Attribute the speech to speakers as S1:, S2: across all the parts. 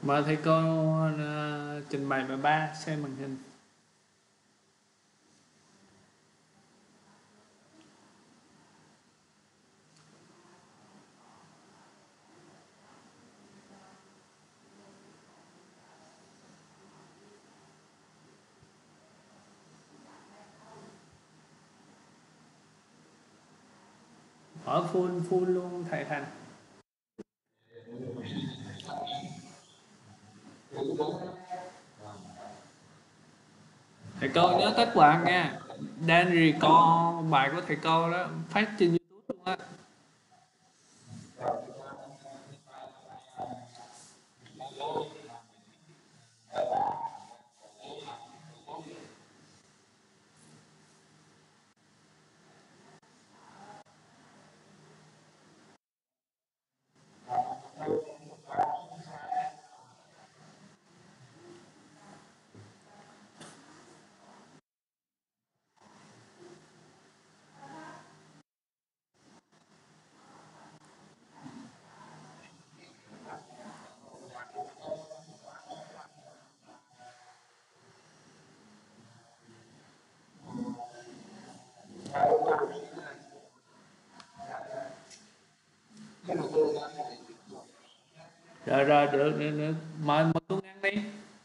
S1: Mời thầy cô trình bày bài 3 xem màn hình. Mở full luôn thầy Thành. Thầy cô nhớ kết quả nha. Đang record bài của thầy cô đó, phát trên YouTube luôn á. Rồi được. Mời cô Ngân đi.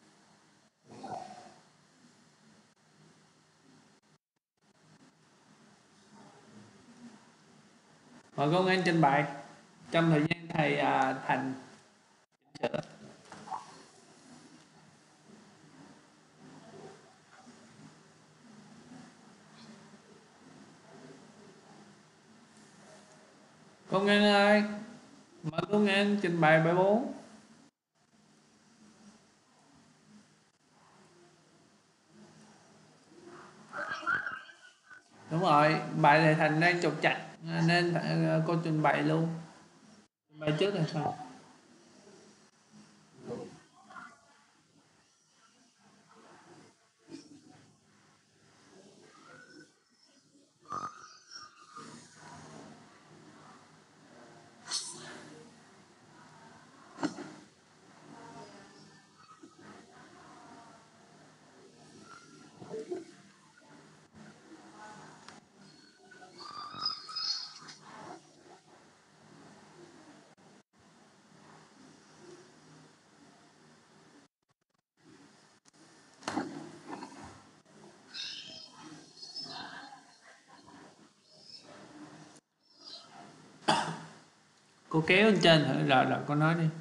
S1: Mời cô Ngân trình bày trong thời gian thầy Thành chỉnh sửa. Cô Ngân ơi, mời cô Ngân trình bày bài 4. Đúng rồi, bài thầy Thành đang trục trặc nên cô trình bày luôn. Trình bày trước là sao? Cô kéo lên trên thử, rồi cô nói đi.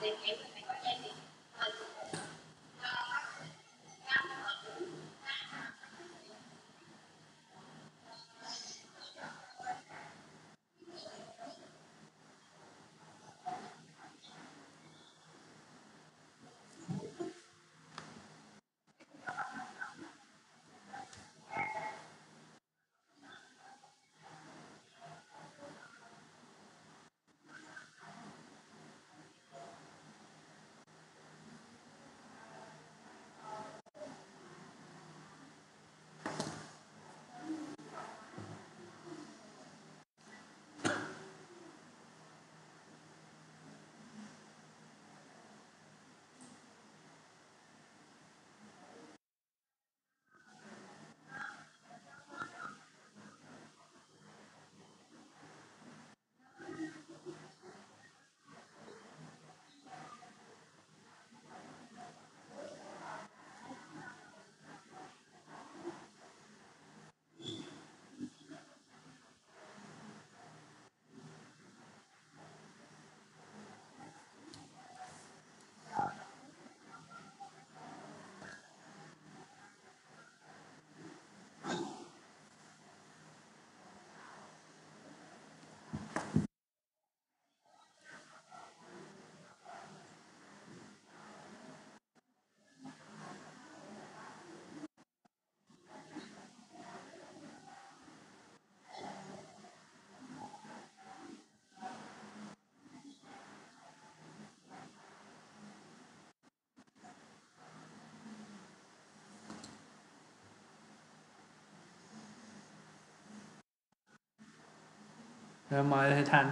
S1: Rồi mời thầy Thành,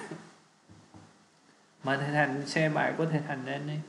S1: mời thầy Thành share bài của thầy Thành lên đi.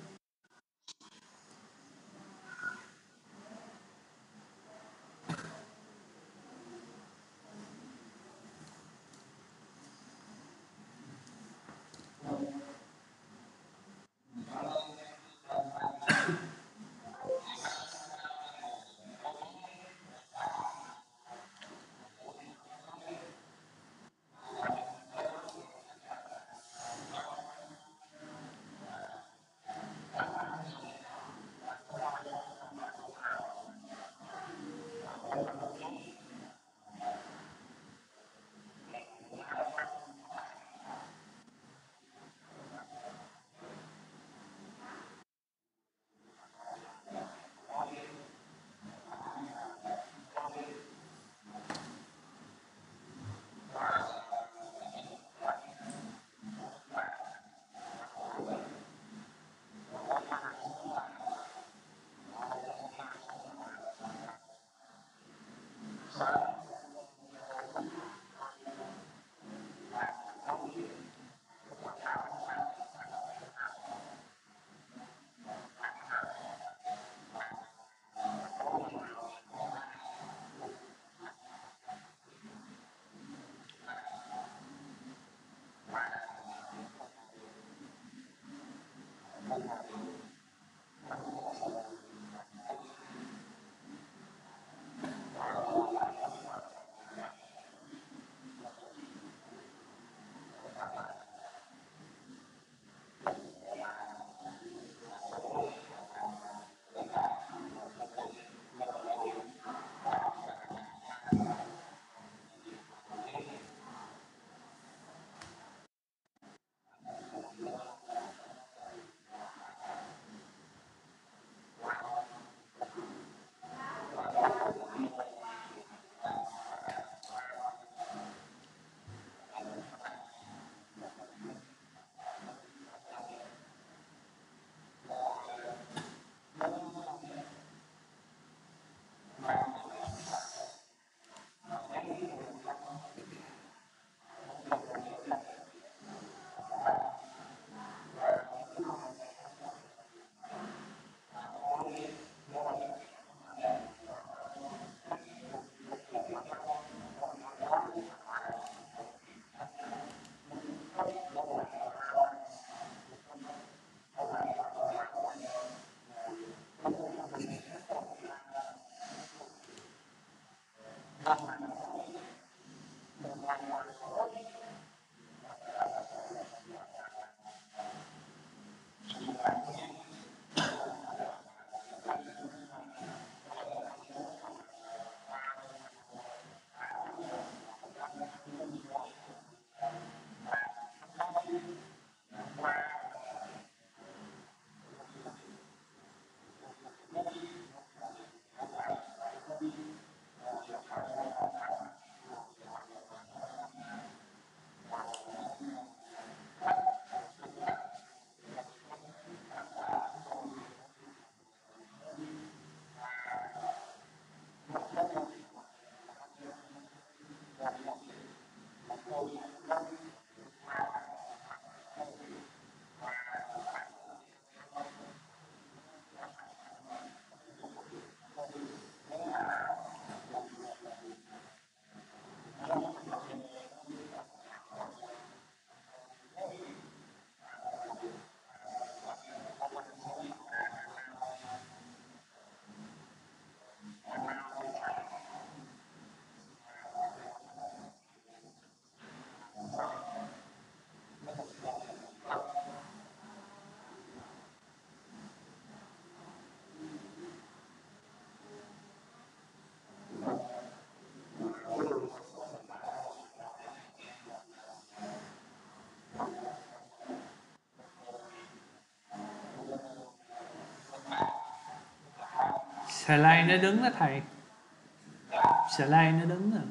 S1: Slide nó đứng đó thầy, slide nó đứng rồi.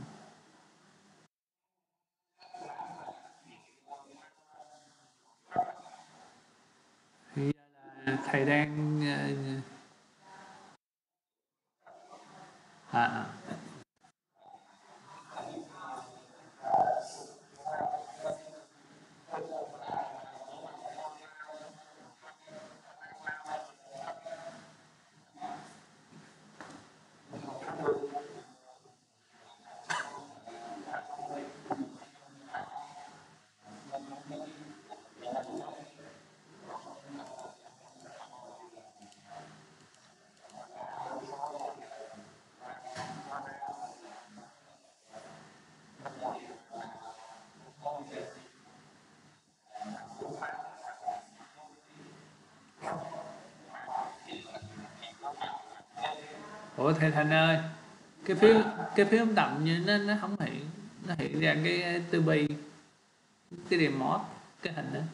S1: Thì là thầy đang à, ủa thầy Thành ơi, cái phiếu cái phiếu đậm như nó không hiện, nó hiện ra cái tư bi, cái remote, cái hình đó.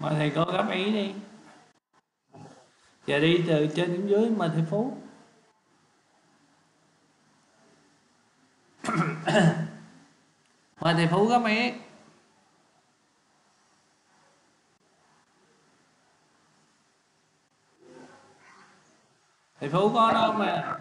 S1: Mời thầy cô góp ý đi. Giờ đi từ trên đến dưới, mời thầy Phú. Mời thầy Phú góp ý. Thầy Phú có đâu mà.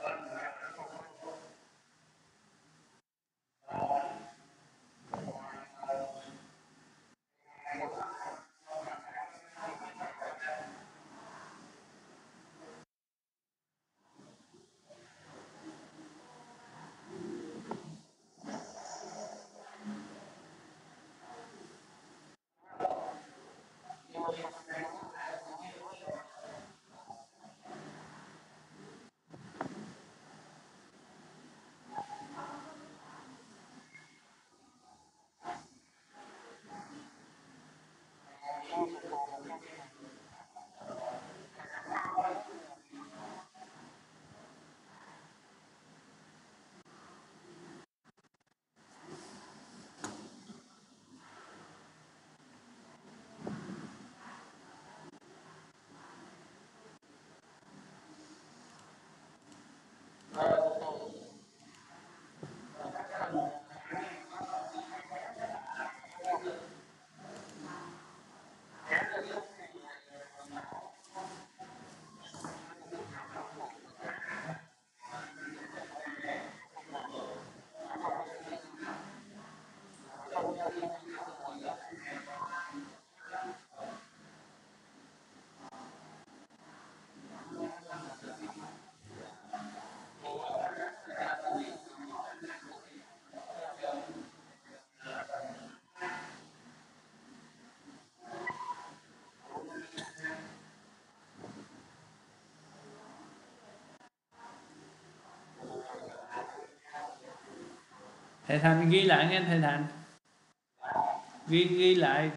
S1: Thầy Thành ghi lại nghe thầy Thành. Ghi lại.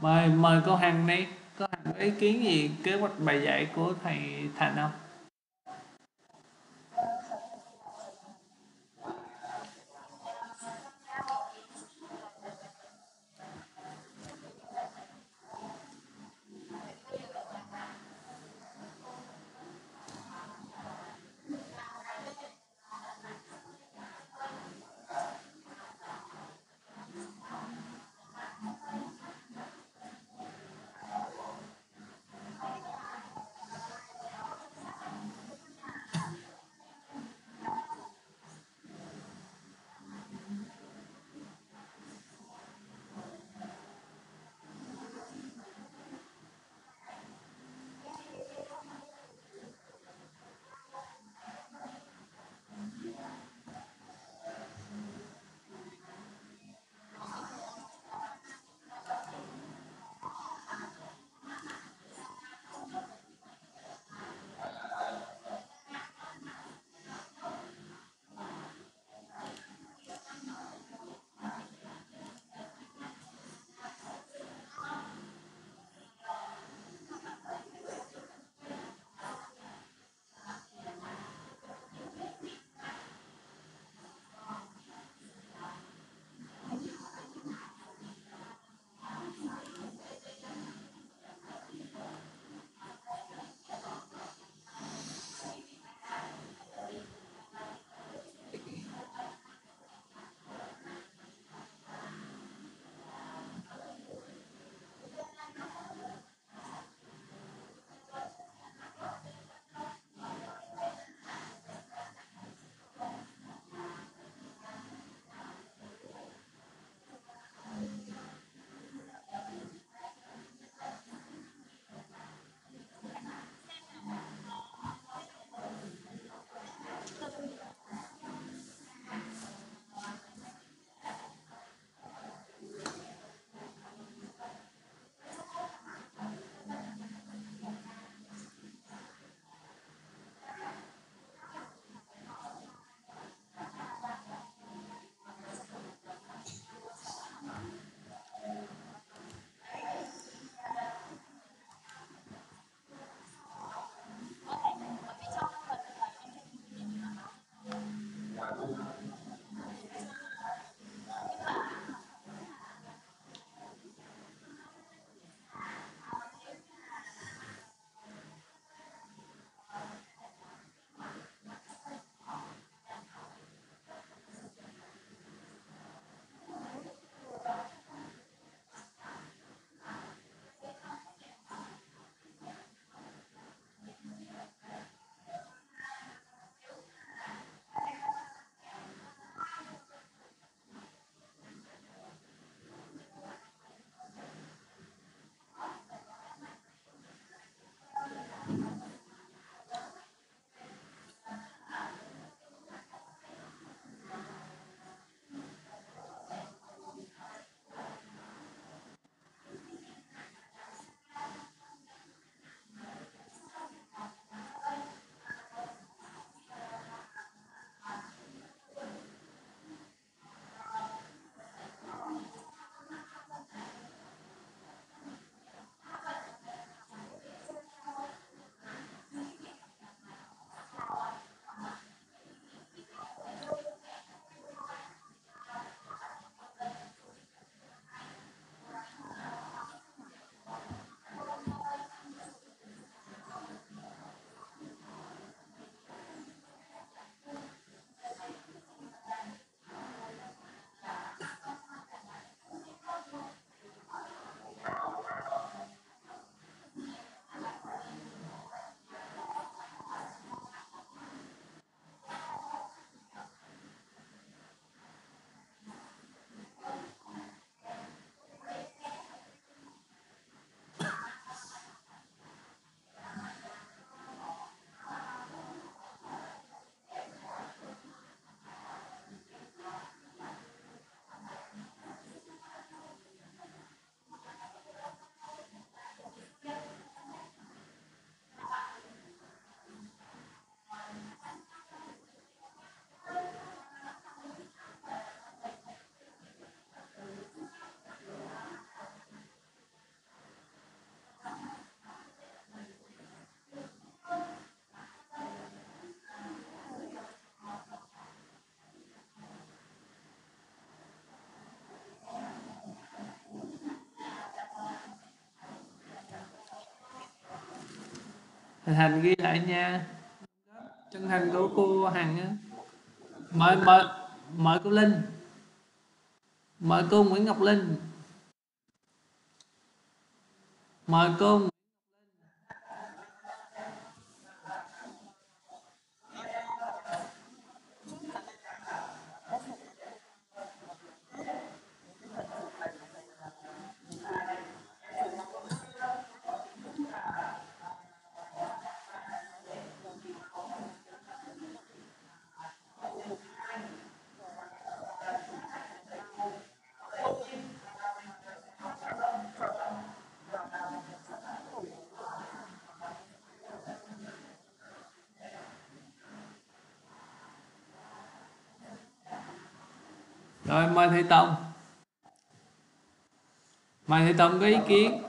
S1: Mời cô Hằng đi, có Hằng có ý kiến gì kế hoạch bài dạy của thầy Thành không? Thành ghi lại nha. Chân thành của cô Hằng á. Mời cô Linh. Mời cô Nguyễn Ngọc Linh. Mời cô. Rồi mời thầy Tông. Mời thầy Tông có ý kiến.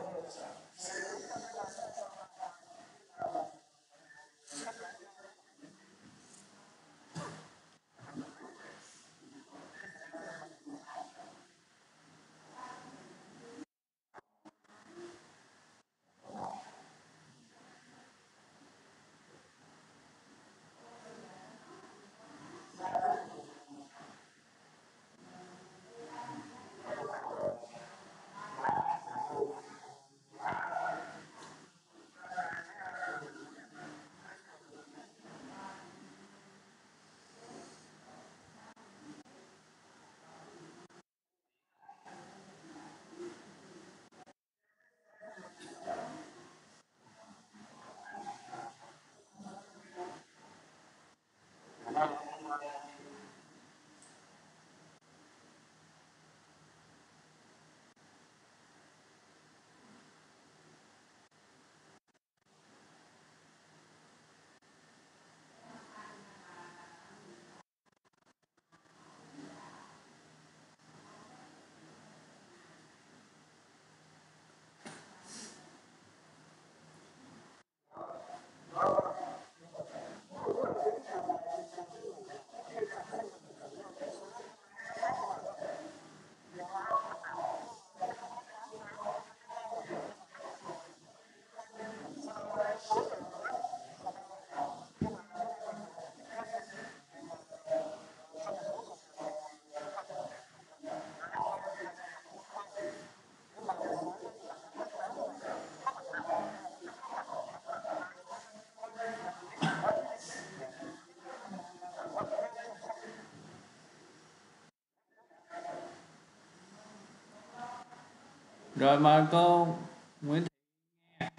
S1: Rồi mời cô Nguyễn Thị Nghe.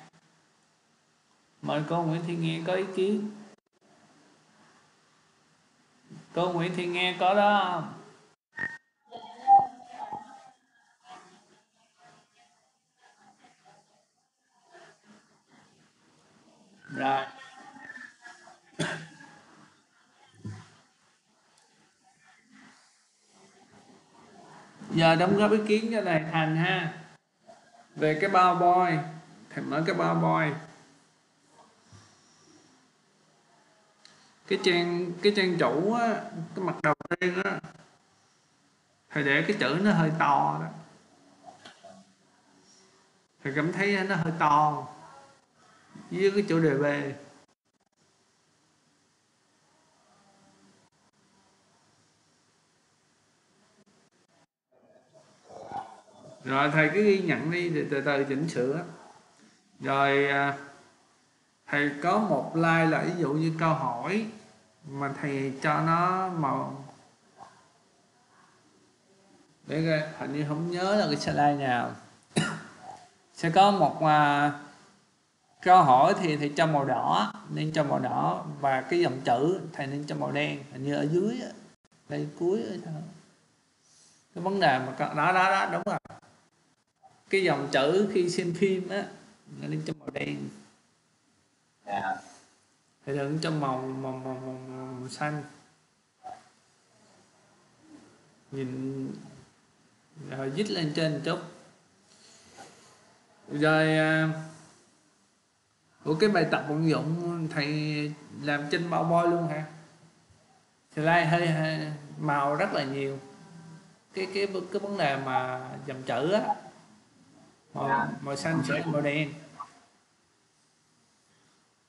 S1: Mời cô Nguyễn Thị Nghe có ý kiến. Cô Nguyễn Thị Nghe có đó không? Rồi. Giờ đóng góp ý kiến cho thầy Thành ha. Về cái bao boy. Thầy mở cái bao boy. Cái trang chủ á, cái mặt đầu tiên á, thầy để cái chữ nó hơi to đó. Thầy cảm thấy nó hơi to với cái chữ đề B. Rồi thầy cứ ghi nhận đi rồi từ từ chỉnh sửa. Rồi thầy có một like là ví dụ như câu hỏi mà thầy cho nó màu để coi, hình như không nhớ là cái slide nào. Sẽ có một câu hỏi thì thầy cho màu đỏ, nên cho màu đỏ, và cái dòng chữ thầy nên cho màu đen, hình như ở dưới đây cuối cái vấn đề mà đó đúng rồi, cái dòng chữ khi xem phim á nên cho màu đen. Thầy đừng cho màu xanh, nhìn rồi dít lên trên một chút. Rồi cái bài tập vận dụng thầy làm trên bao boy luôn hả? Slide hơi màu rất là nhiều. Cái vấn đề mà dòng chữ á, màu xanh sẽ màu đen.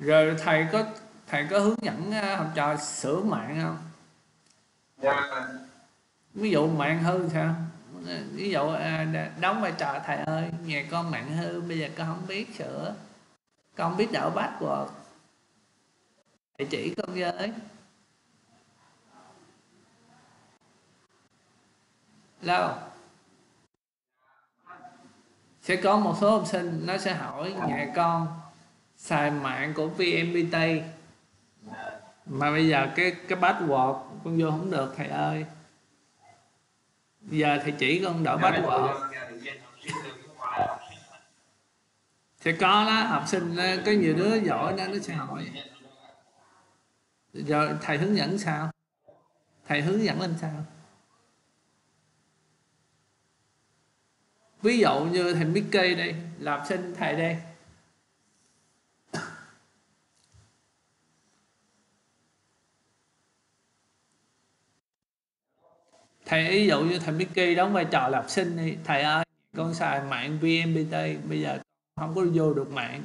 S1: Rồi thầy có hướng dẫn học trò sửa mạng không?
S2: Dạ.
S1: Ví dụ mạng hư sao? Ví dụ đóng vai trò thầy ơi, nhà con mạng hư, bây giờ con không biết sửa, con không biết đảo password, thầy chỉ con với. Lâu sẽ có một số học sinh nó sẽ hỏi nhà con xài mạng của VNPT mà bây giờ cái password con vô không được thầy ơi, giờ thầy chỉ con đổi password. Sẽ có đó, học sinh có nhiều đứa giỏi đó, nó sẽ hỏi rồi thầy hướng dẫn sao, thầy hướng dẫn làm sao. Ví dụ như thầy Mickey đây là học sinh thầy đây, thầy ví dụ như thầy Mickey đóng vai trò là học sinh đi, thầy ơi con xài mạng VNPT, bây giờ không có vô được mạng.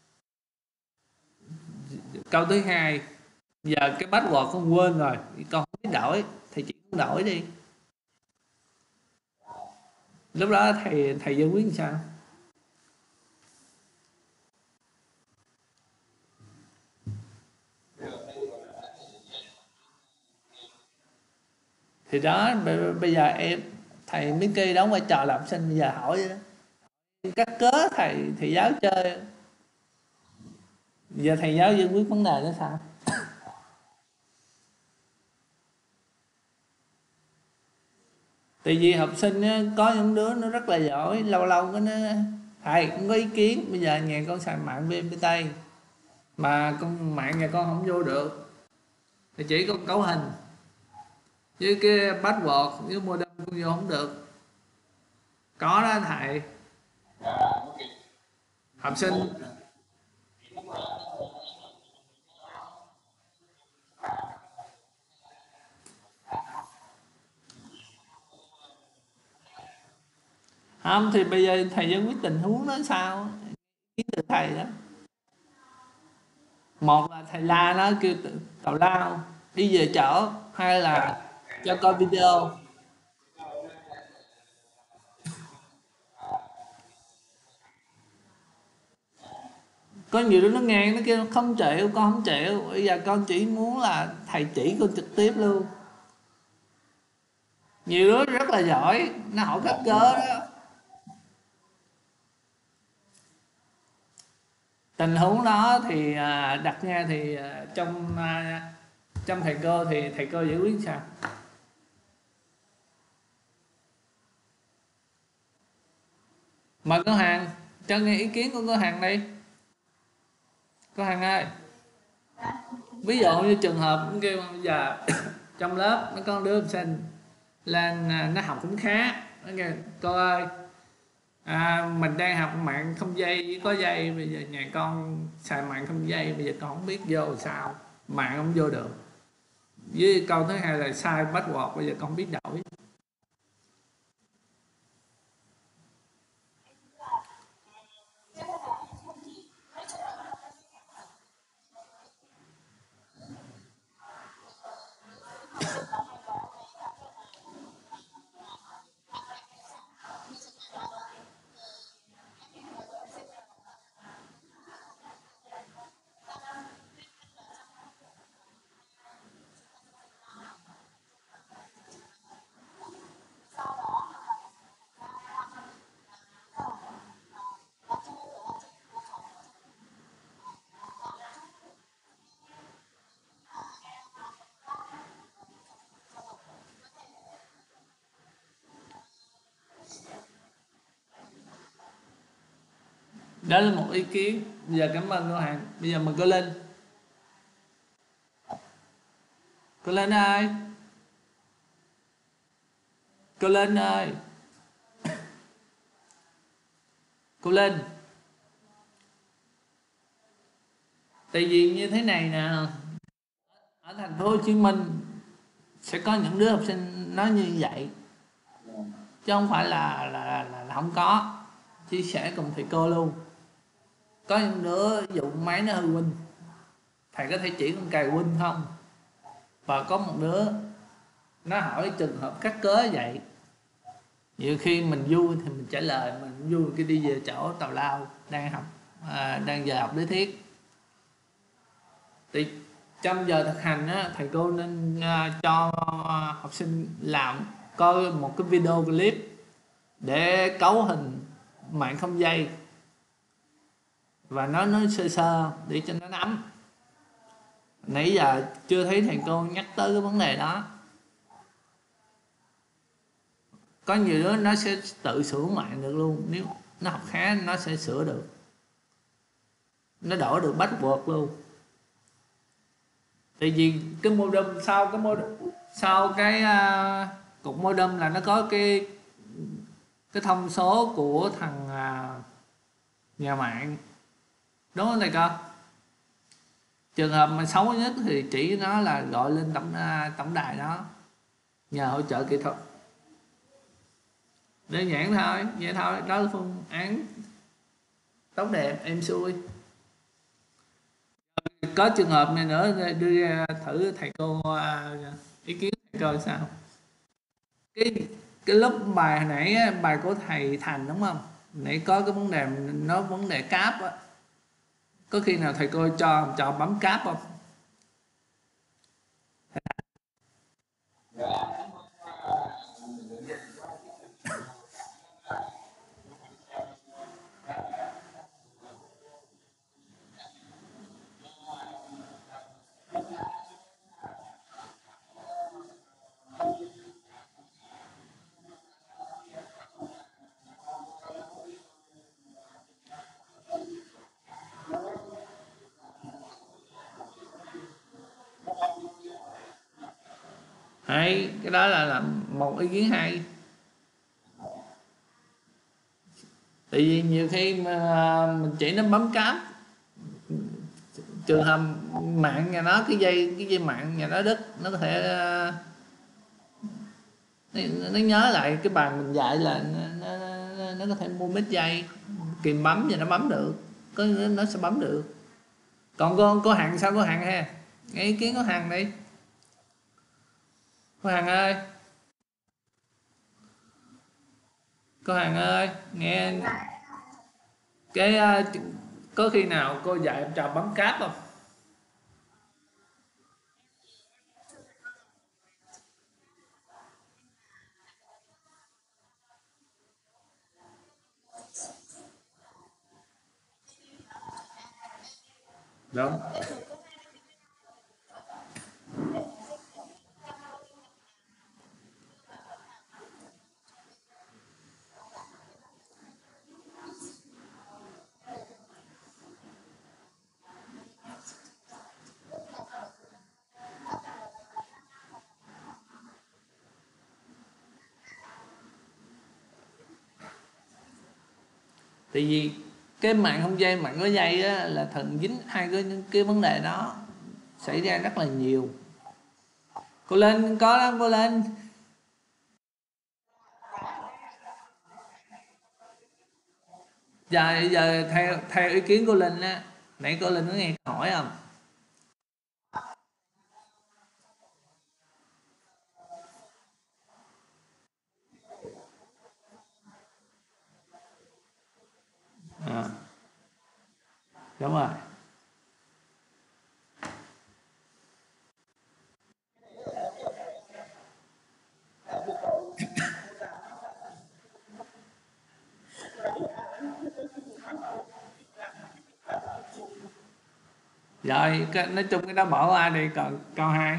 S1: Câu thứ hai, giờ cái password con quên rồi, con không biết đổi, thầy chỉ con đổi đi. Lúc đó thầy giải quyết làm sao? Thì đó, bây giờ thầy Mickey đóng vai trò là học sinh, bây giờ hỏi vậy đó, cắt cớ thầy giáo chơi, giờ thầy giáo giải quyết vấn đề đó sao? Tại vì học sinh á, có những đứa nó rất là giỏi, lâu lâu cái nó thầy cũng có ý kiến, bây giờ nhà con xài mạng VNPT mà con mạng nhà con không vô được thì chỉ con cấu hình với cái password với modem con vô không được. Có đó thầy. Học sinh không thì bây giờ thầy giải quyết tình huống đó sao, ý từ thầy đó. Một là thầy la nó kêu tào lao đi về chỗ, hai là cho coi video. Có nhiều đứa nó ngang, nó kêu không chịu, con không chịu, bây giờ con chỉ muốn là thầy chỉ con trực tiếp luôn. Nhiều đứa rất là giỏi, nó hỏi các cớ đó. Tình huống đó thì đặt ra thì trong thầy cô thì thầy cô giải quyết sao? Mời cô Hằng cho nghe ý kiến của cô Hằng đi. Cô Hằng ơi, ví dụ như trường hợp kêu bây giờ trong lớp nó có đứa học sinh lên nó học cũng khá, nó kêu cô ơi mình đang học mạng không dây với có dây, bây giờ nhà con xài mạng không dây, bây giờ con không biết vô sao, mạng không vô được, với câu thứ hai là sai password, bây giờ con không biết đổi. Đó là một ý kiến. Bây giờ cảm ơn cô Hằng. Bây giờ mời cô Linh. Cô Linh ơi, cô Linh ơi, cô Linh. Tại vì như thế này nè, ở thành phố Hồ Chí Minh sẽ có những đứa học sinh nói như vậy, chứ không phải là không có. Chia sẻ cùng thầy cô luôn. Có những đứa dụng máy nó hư huynh, thầy có thể chỉ con cài huynh không? Và có một đứa nó hỏi trường hợp cắt cớ vậy. Nhiều khi mình vui thì mình trả lời, mình vui khi đi về chỗ tào lao đang học, đang giờ học lý thuyết. Thì trong giờ thực hành á, thầy cô nên cho học sinh làm coi một cái video clip để cấu hình mạng không dây và nói sơ sơ để cho nó nắm. Nãy giờ chưa thấy thầy cô nhắc tới cái vấn đề đó. Có nhiều đứa nó sẽ tự sửa mạng được luôn, nếu nó học khá nó sẽ sửa được, nó đổi được password luôn. Tại vì cái modem sau cái cục modem là nó có cái thông số của thằng nhà mạng, đúng không thầy cô? Trường hợp mà xấu nhất thì chỉ nó là gọi lên tổng đài đó nhờ hỗ trợ kỹ thuật. Đơn giản thôi, vậy thôi, đó là phương án tốt đẹp em xuôi. Có trường hợp này nữa đưa ra thử thầy cô ý kiến thầy cô sao? Cái lớp bài hồi nãy bài của thầy Thành đúng không? Nãy có cái vấn đề nó vấn đề cáp á, có khi nào thầy cô cho bấm cáp không? Hay, cái đó là một ý kiến hay. Tại vì nhiều khi mà mình chỉ nó bấm cáp, trường hợp mạng nhà nó cái dây mạng nhà nó đứt, nó có thể nó nhớ lại cái bài mình dạy là nó có thể mua mít dây kìm bấm và nó bấm được, nó sẽ bấm được. Còn có hàng sao có hàng ha, nghe ý kiến có hàng đi. Có hàng ơi, cô Hằng ơi, nghe cái có khi nào cô dạy em trò bấm cáp không? Đúng. Tại vì cái mạng không dây, mạng có dây á, là thần dính hai cái vấn đề đó xảy ra rất là nhiều. Cô lên có đó, cô lên. Giờ theo ý kiến của Linh á, nãy cô Linh có nghe hỏi không? À, đúng rồi. Rồi nói chung cái đó bỏ qua đi, còn câu 2.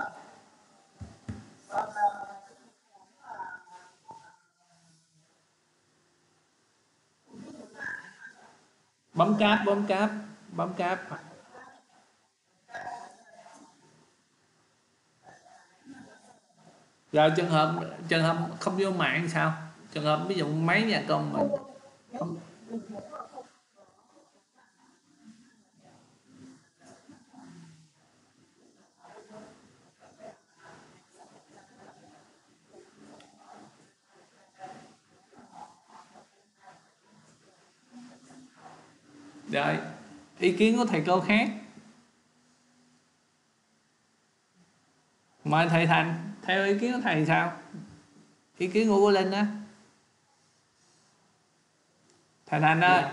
S1: Bấm cáp, bấm cáp, bấm cáp. Rồi trường hợp không vô mạng sao? Trường hợp ví dụ máy nhà công mình không. Rồi ý kiến của thầy cô khác. Mà thầy Thành, theo ý kiến của thầy sao? Ý kiến của cô Linh á. Thầy Thành ơi.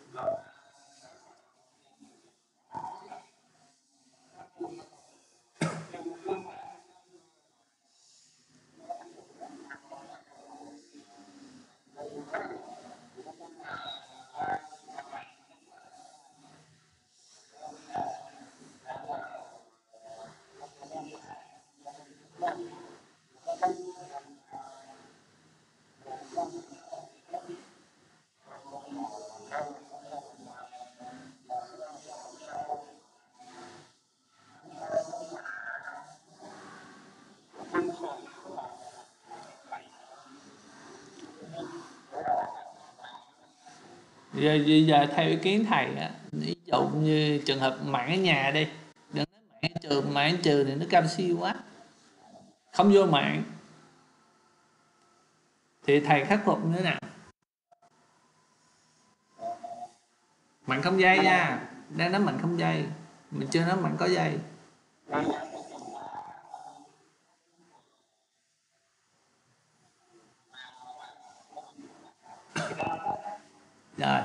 S1: Giờ theo ý kiến thầy á, ví dụ như trường hợp mạng ở nhà đi, đừng nói mạng ở trường thì nó cao siêu quá, không vô mạng thì thầy khắc phục như thế nào? Mạng không dây nha, đang nói mạng không dây, mình chưa nói mạng có dây. Rồi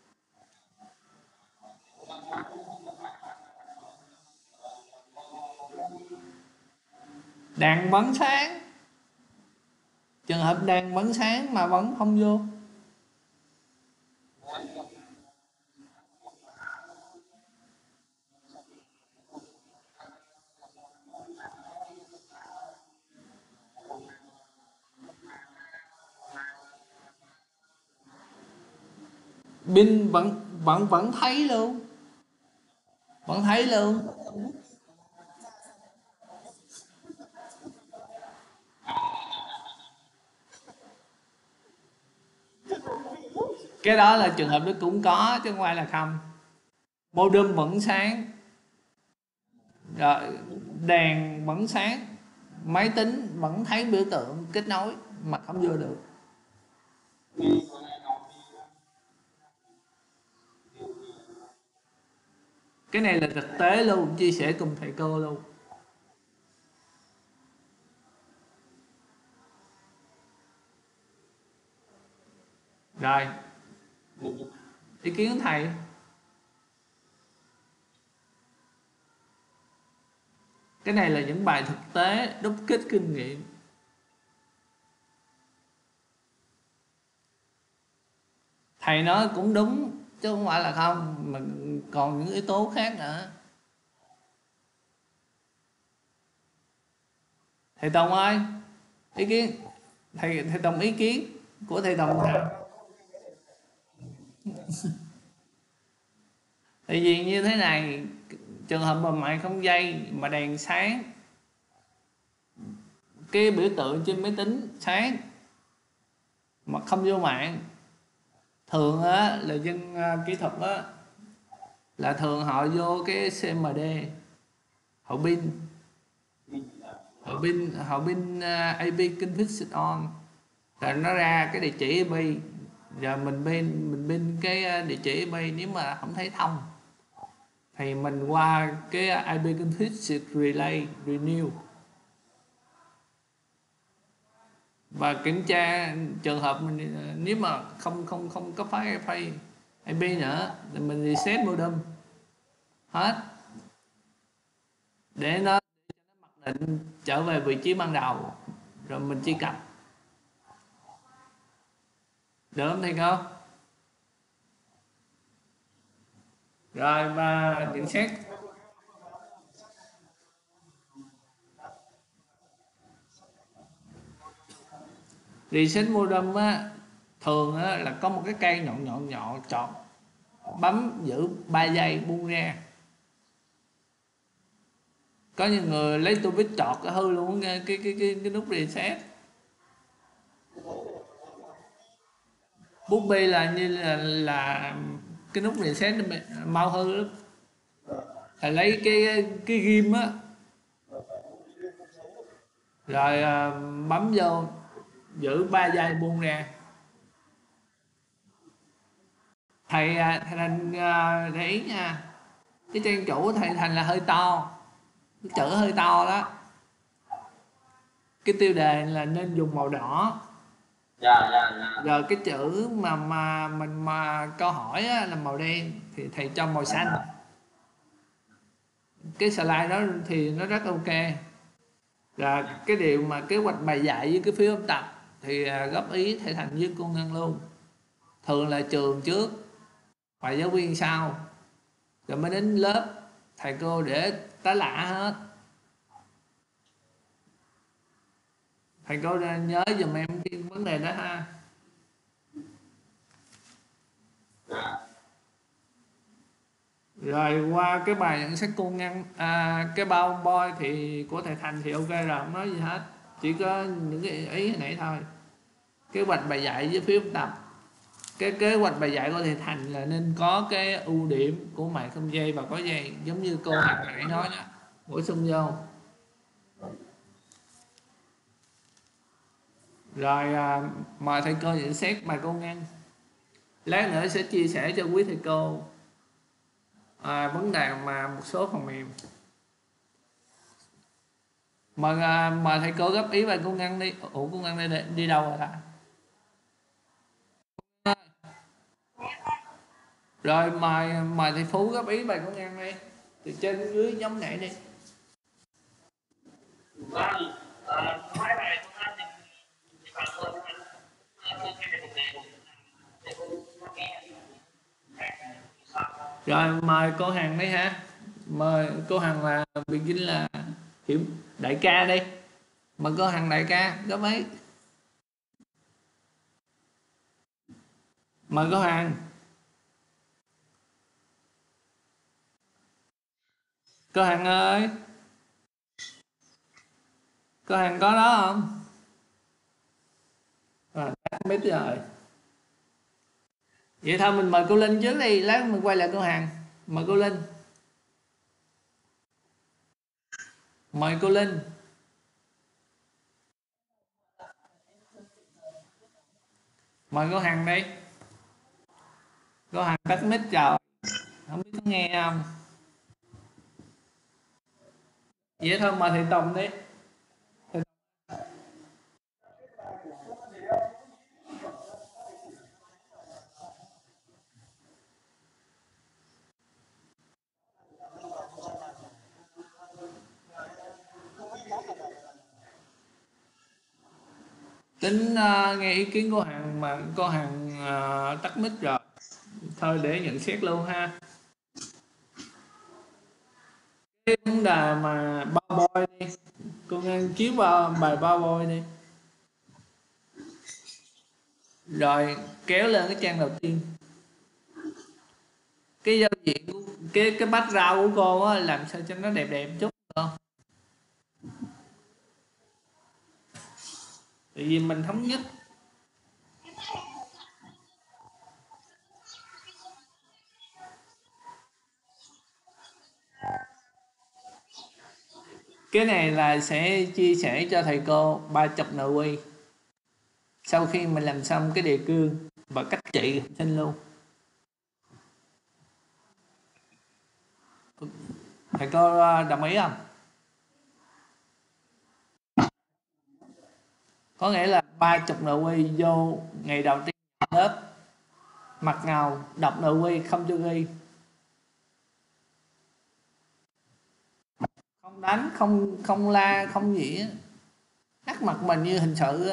S1: đèn bắn sáng, trường hợp đèn bắn sáng mà vẫn không vô. Pin vẫn thấy luôn, vẫn thấy luôn. Cái đó là trường hợp đó cũng có chứ không phải là không. Modem vẫn sáng, rồi đèn vẫn sáng, máy tính vẫn thấy biểu tượng kết nối mà không vô được. Cái này là thực tế luôn, chia sẻ cùng thầy cô luôn. Rồi ý kiến của thầy. Cái này là những bài thực tế đúc kết kinh nghiệm. Thầy nói cũng đúng chứ không phải là không, mà còn những yếu tố khác nữa. Thầy Tùng ơi, ý kiến thầy Tùng, ý kiến của thầy Tùng sao? Tại vì như thế này, trường hợp mà mạng không dây mà đèn sáng, cái biểu tượng trên máy tính sáng mà không vô mạng, thường á là dân kỹ thuật á là thường họ vô cái CMD, hậu pin, hậu pin IP configured on, rồi nó ra cái địa chỉ IP, rồi mình pin cái địa chỉ IP. Nếu mà không thấy thông thì mình qua cái IP configured relay renew và kiểm tra. Trường hợp mình nếu mà không có phái IP nữa thì mình reset modem hết để nó mặc định trở về vị trí ban đầu, rồi mình truy cập. Được không thầy cô? Rồi và nhận xét. Reset modem á, thường á, là có một cái cây nhọn chọt, bấm giữ 3 giây buông ra. Có những người lấy tô vít chọt cái hư luôn cái nút reset. Bút bi là như là cái nút reset mau hư lắm. Thầy lấy cái ghim á, rồi bấm vô giữ 3 giây buông ra. Thầy Thành để ý nha, cái trang chủ thầy Thành là hơi to, cái chữ hơi to đó, cái tiêu đề là nên dùng màu đỏ. Rồi cái chữ mà mình mà câu hỏi á, là màu đen thì thầy cho màu xanh. Cái slide đó thì nó rất ok. Rồi cái điều mà kế hoạch bài dạy với cái phiếu ôn tập thì góp ý thầy Thành với cô Ngân luôn. Thường là trường trước và giáo viên sau, rồi mới đến lớp thầy cô để tá lạ hết. Thầy cô nhớ giùm em cái vấn đề đó ha. Rồi qua cái bài nhận xét cô Ngân, cái PowerPoint thì của thầy Thành thì ok rồi, không nói gì hết, chỉ có những cái ý hồi nãy thôi. Kế hoạch bài dạy với phiếu tập. Cái kế hoạch bài dạy của thầy Thành là nên có cái ưu điểm của mạng không dây và có dây, giống như cô Hằng nãy nói đó, bổ sung vô. Rồi mời thầy cô nhận xét bài cô Ngân. Lát nữa sẽ chia sẻ cho quý thầy cô vấn đề mà một số phần mềm. Mời thầy cô góp ý bài cô Ngân đi. Ủa cô Ngân đi đâu rồi hả? Rồi mời thầy Phú góp ý bài cô Ngân đi. Từ trên đến dưới giống nãy đi. Rồi mời cô Hằng đi ha. Mời cô Hằng là biệt danh là hiểu đại ca đi. Mời cô Hằng đại ca góp ý. Mời cô Hằng. Cô Hằng ơi, cô Hằng có đó không? Tắt mic rồi. Vậy thôi mình mời cô Linh trước đi, lát mình quay lại cô Hằng. Mời cô Linh. Mời cô Linh. Mời cô Hằng đi. Cô Hằng tắt mic rồi, không biết có nghe không? Vậy thôi mời thầy Tùng đi. Tính nghe ý kiến của Hằng mà cô Hằng tắt mic rồi, thôi để nhận xét luôn ha. Cái vấn đề mà bao boy đi, cô Ngân chiếu vào bài bao boy đi, rồi kéo lên cái trang đầu tiên. Cái giao diện của cái background của cô á, làm sao cho nó đẹp đẹp chút được không? Tại vì mình thống nhất. Cái này là sẽ chia sẻ cho thầy cô 30 nội quy sau khi mình làm xong cái đề cương và cách trị học sinh luôn. Thầy cô đồng ý không? Có nghĩa là 30 nội quy vô ngày đầu tiên lớp, mặt ngầu đọc nội quy không cho ghi, không đánh, không la, không gì á, nắc mặt mình như hình sự.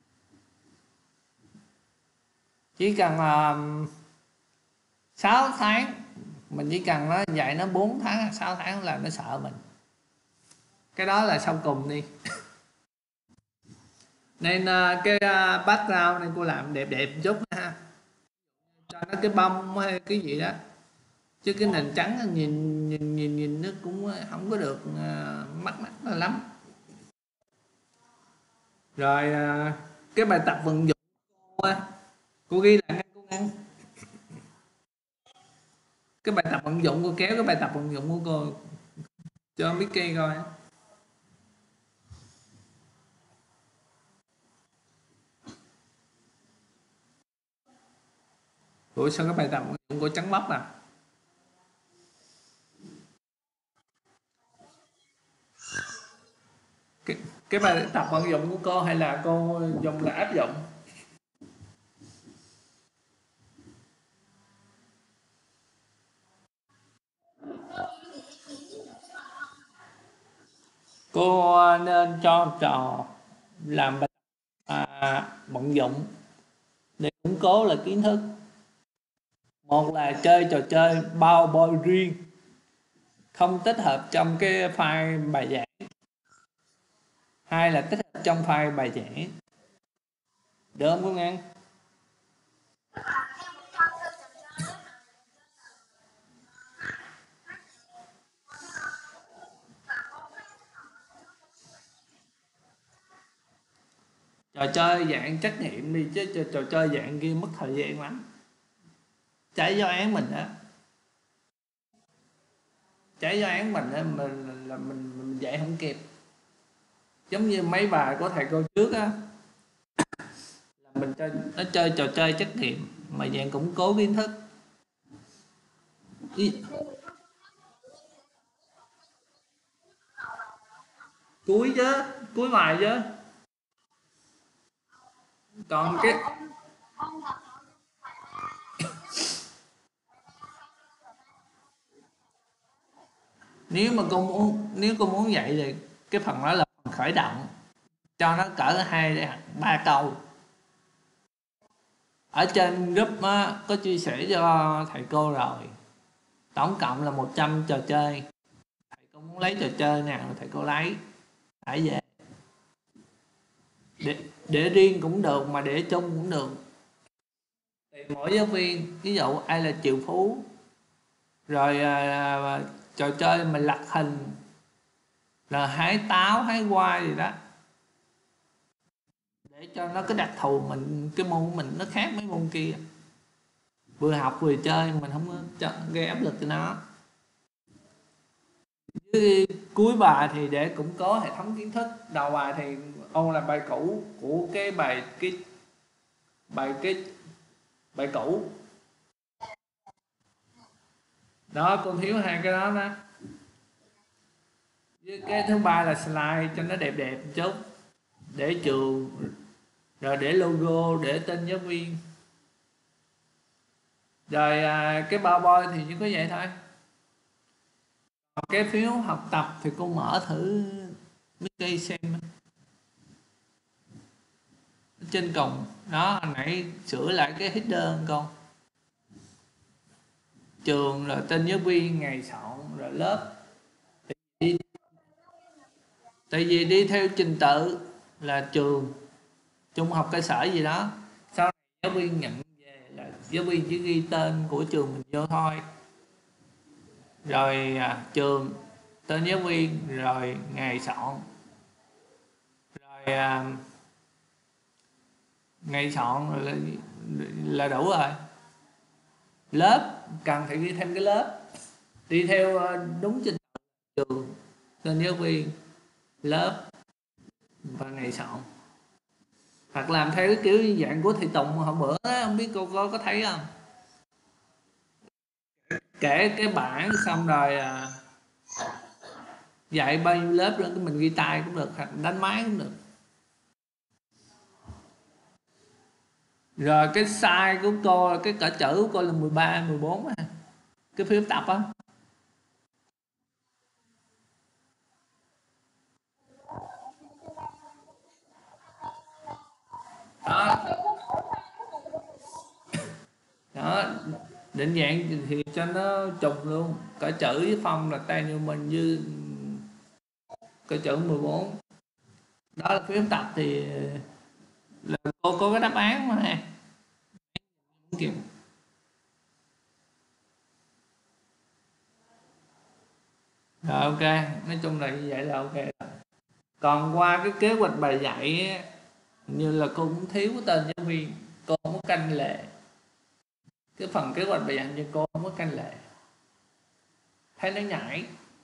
S1: Chỉ cần 6 tháng, mình chỉ cần nó dạy nó 4 tháng 6 tháng là nó sợ mình. Cái đó là sau cùng đi. Nên cái background này cô làm đẹp đẹp một chút ha, cho nó cái bông hay cái gì đó, chứ cái nền trắng nhìn nó cũng không có được mắt lắm. Rồi cái bài tập vận dụng cô ghi lại cô Ngân. Cái bài tập vận dụng cô kéo cái bài tập vận dụng của cô cho Mickey coi. Ủa sao cái bài tập vận dụng cô trắng bóc à? cái bài tập vận dụng của cô hay là cô dùng là áp dụng? Cô nên cho trò làm bài vận dụng để củng cố lại kiến thức. Một là chơi trò chơi PowerPoint riêng, không tích hợp trong cái file bài giảng. Hai là tích hợp trong file bài giảng. Được không cô Ngân? Trò chơi dạng trắc nghiệm đi, chứ trò chơi dạng kia mất thời gian lắm, trái do án mình á, trái do án mình á, mình dạy không kịp. Giống như mấy bài của thầy cô trước á, là mình chơi, nó chơi trò chơi trắc nghiệm mà dạng củng cố kiến thức. Cuối chứ, cuối bài chứ. Còn cái nếu cô muốn dạy thì cái phần đó là phần khởi động, cho nó cỡ 2-3 câu. Ở trên group á, có chia sẻ cho thầy cô rồi, tổng cộng là 100 trò chơi. Thầy cô muốn lấy trò chơi nào thầy cô lấy, phải về để riêng cũng được mà để chung cũng được. Thì mỗi giáo viên, ví dụ ai là triệu phú, rồi trò chơi mình lặt hình, là hái táo hái hoa gì đó, để cho nó cái đặc thù mình, cái môn của mình nó khác mấy môn kia, vừa học vừa chơi, mình không gây áp lực cho nó. Với cuối bài thì để củng cố hệ thống kiến thức, đầu bài thì ôn là bài cũ của cái bài cũ đó. Con thiếu hai cái đó đó. Với cái thứ ba là slide cho nó đẹp đẹp một chút, để trường, rồi để logo, để tên giáo viên, rồi cái PowerPoint thì chỉ có vậy thôi. Còn cái phiếu học tập thì cô mở thử mấy cây xem trên cùng đó. Hồi nãy sửa lại cái header con, trường rồi tên giáo viên, ngày soạn, rồi lớp. Tại vì đi theo trình tự là trường, trung học cơ sở gì đó, sau này giáo viên nhận về là giáo viên chỉ ghi tên của trường mình vô thôi, rồi trường, tên giáo viên, rồi ngày soạn, rồi ngày soạn là đủ rồi. Lớp cần phải ghi thêm cái lớp, đi theo đúng trình tự trường, tên giáo viên, lớp và ngày soạn. Hoặc làm theo cái kiểu dạng của thầy Tùng hôm bữa đó, không biết cô có thấy không, kể cái bảng xong rồi dạy bao nhiêu lớp nữa, mình ghi tay cũng được, hoặc đánh máy cũng được. Rồi cái size của cô, cái cỡ chữ của cô là 13, 14 cái phiếu tập á. Đó, định dạng thì cho nó trùng luôn, cỡ chữ với phong là tay như mình, như cỡ chữ 14. Đó là phiếu tập thì là cô có cái đáp án mà nè, kịp. Rồi ok, nói chung là như vậy là ok rồi. Còn qua cái kế hoạch bài dạy như là cô cũng thiếu tên giáo viên, cô không có canh lệ. Cái phần kế hoạch bài dạy như cô không có canh lệ, thấy nó nhảy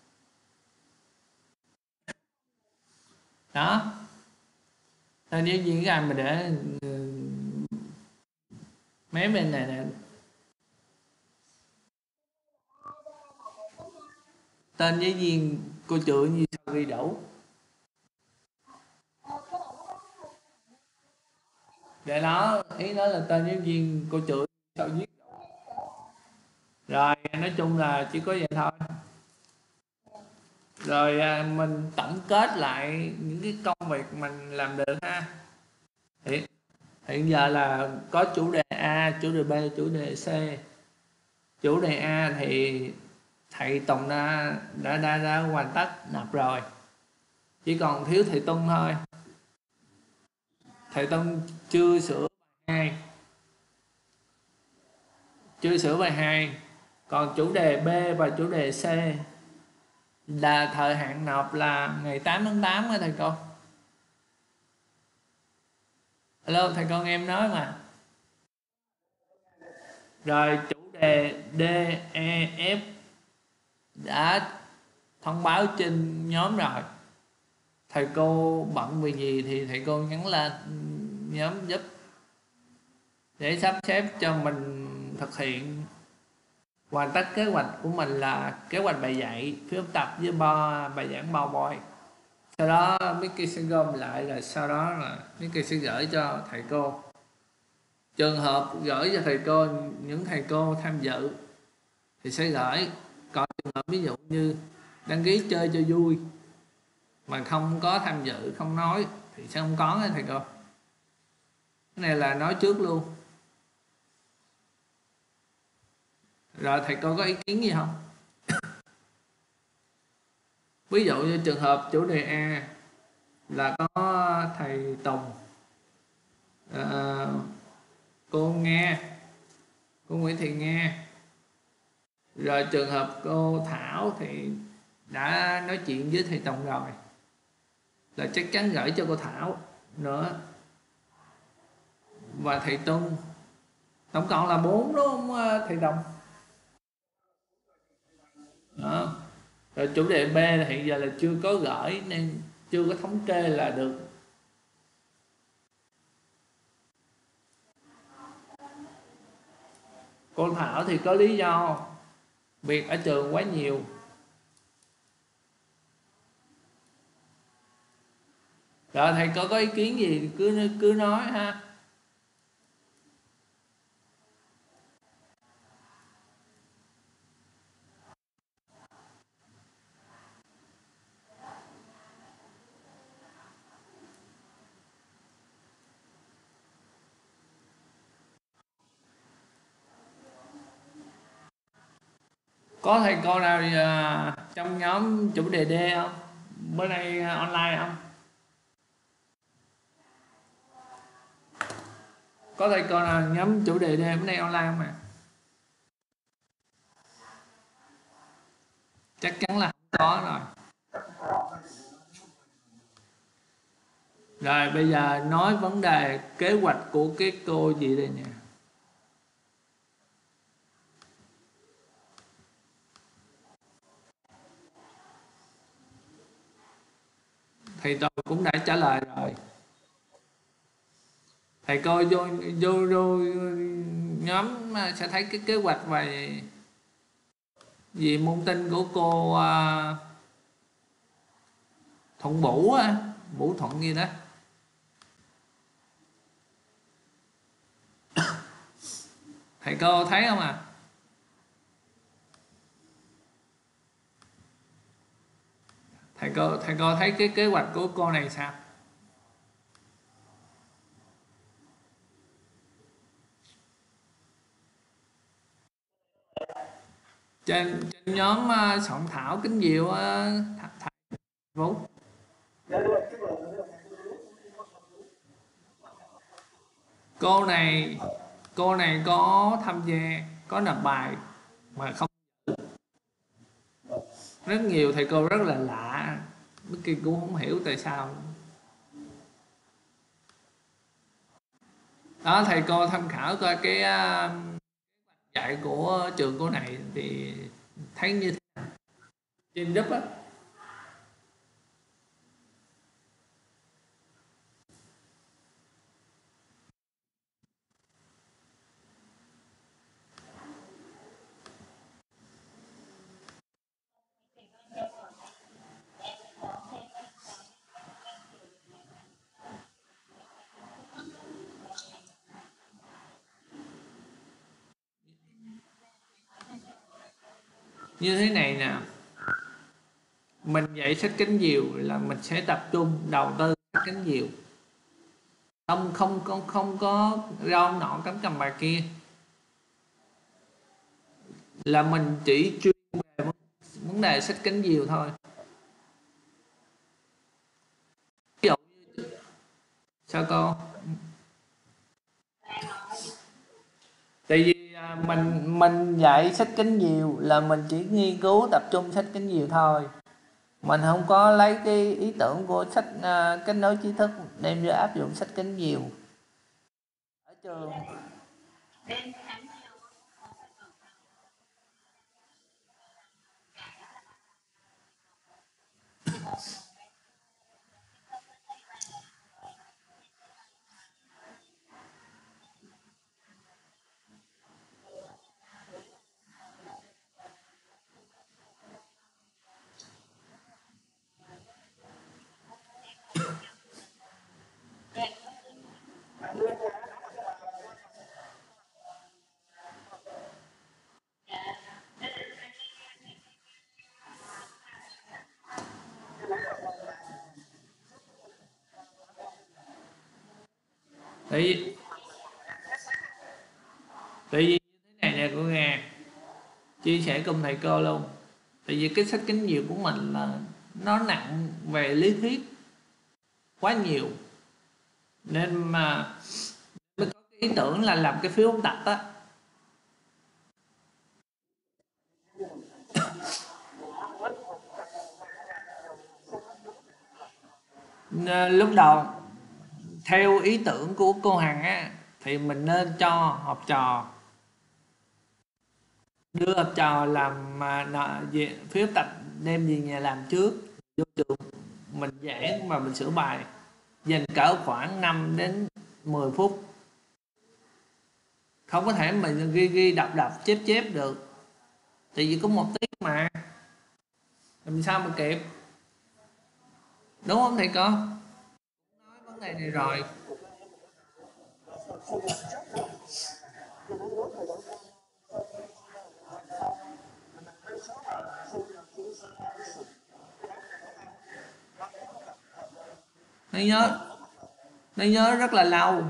S1: đó. Nên nếu như cái mà để mấy bên này nè, tên giáo viên cô chữa như sao ghi đủ. Để nó ý nó là tên giáo viên cô chửi sao viết. Rồi nói chung là chỉ có vậy thôi. Rồi mình tổng kết lại những cái công việc mình làm được ha. Hiện giờ là có chủ đề A, chủ đề B, chủ đề C. Chủ đề A thì thầy Tùng đã hoàn tất nộp rồi, chỉ còn thiếu thầy Tuân thôi. Thầy Tuân chưa sửa bài 2. Còn chủ đề B và chủ đề C là thời hạn nộp là ngày 8 tháng 8 á thầy cô. Hello thầy con em nói mà. Rồi chủ đề D, E, F đã thông báo trên nhóm rồi. Thầy cô bận vì gì thì thầy cô nhắn lên nhóm giúp để sắp xếp cho mình thực hiện hoàn tất kế hoạch của mình là kế hoạch bài dạy, phiếu học tập với bài giảng PowerPoint. Sau đó Mickey sẽ gom lại, rồi sau đó là Mickey sẽ gửi cho thầy cô. Trường hợp gửi cho thầy cô, những thầy cô tham dự thì sẽ gửi. Còn trường hợp ví dụ như đăng ký chơi cho vui mà không có tham dự, không nói thì sẽ không có thầy cô. Cái này là nói trước luôn. Rồi thầy cô có ý kiến gì không? Ví dụ như trường hợp chủ đề A là có thầy Tùng, cô Nga, cô Nguyễn Thị Nga. Rồi trường hợp cô Thảo thì đã nói chuyện với thầy Tùng rồi, là chắc chắn gửi cho cô Thảo nữa. Và thầy Tuân. Tổng cộng là 4 đúng không thầy Tùng? Đó. Rồi chủ đề B là hiện giờ là chưa có gửi nên chưa có thống kê là được. Cô Thảo thì có lý do việc ở trường quá nhiều. Rồi thầy có ý kiến gì cứ nói ha. Có thầy cô nào trong nhóm chủ đề D không? Bữa nay online không? Có thầy cô nào nhóm chủ đề D bữa nay online không ạ? Chắc chắn là không có rồi. Rồi bây giờ nói vấn đề kế hoạch của cái cô gì đây nè. Thầy tôi cũng đã trả lời rồi. Thầy coi vô nhóm sẽ thấy cái kế hoạch về gì môn tin của cô Thuận Vũ á, Vũ Thuận gì đó. Thầy cô thấy không à? Thầy cô thấy cái kế hoạch của cô này sao? Trên nhóm soạn thảo kính diệu thầy Vũ. Cô này có tham gia, có nộp bài mà không. Rất nhiều thầy cô rất là lạ, bất kỳ cũng không hiểu tại sao. Đó, thầy cô tham khảo coi cái dạy của trường cô này thì thấy như thế nào trên group á. Như thế này nè, mình dạy sách cánh diều là mình sẽ tập trung đầu tư sách cánh diều, không có rau nọ cắm cầm bài kia, là mình chỉ chuyên về vấn đề sách cánh diều thôi. Ví dụ như sao cô? Tại vì mình dạy sách cánh diều là mình chỉ nghiên cứu tập trung sách cánh diều thôi, mình không có lấy cái ý tưởng của sách kết nối trí thức đem ra áp dụng sách cánh diều ở trường. Tại vì như thế này nè cô nghe, chia sẻ cùng thầy cô luôn. Tại vì cái sách cánh diều của mình là nó nặng về lý thuyết quá nhiều, nên mà mới có cái ý tưởng là làm cái phiếu ôn tập á. Lúc đầu theo ý tưởng của cô Hằng á thì mình nên cho học trò, đưa học trò làm về phiếu tập đem về nhà làm trước, vô trường mình giảng và mình sửa bài, dành cỡ khoảng 5 đến 10 phút. Không có thể mình ghi đọc chép được, tại vì có 1 tiết mà làm sao mà kịp, đúng không thầy con? Nói vấn đề này rồi. Nó nhớ rất là lâu.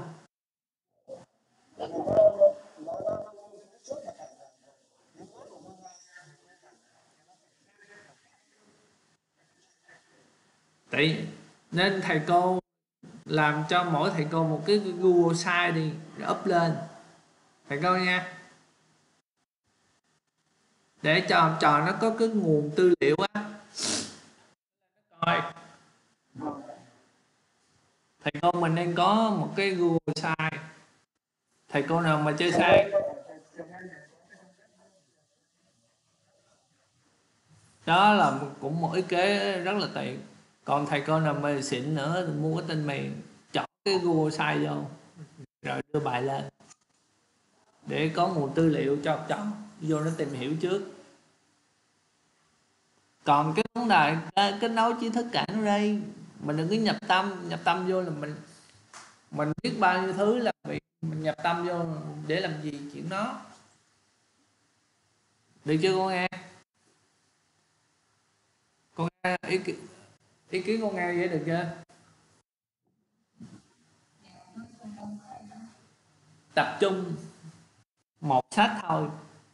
S1: Tại nên thầy cô làm cho mỗi thầy cô một cái Google Site đi, rồi up lên thầy cô nha, để cho học trò nó có cái nguồn tư liệu á. Rồi thầy cô mình nên có một cái Google Site, thầy cô nào mà chơi sai đó là cũng một ý kế rất là tiện. Còn thầy cô nào mà xịn nữa thì mua cái tên miền, chọn cái Google Site vô rồi đưa bài lên để có nguồn tư liệu cho học trò vô nó tìm hiểu trước. Còn cái vấn đề kết nối trí thức cả nó đây, mình đừng có nhập tâm vô là mình biết bao nhiêu thứ, là mình nhập tâm vô để làm gì chuyện đó, được chưa con nghe? Con nghe ý kiến con nghe vậy được chưa? Tập trung một sách thôi.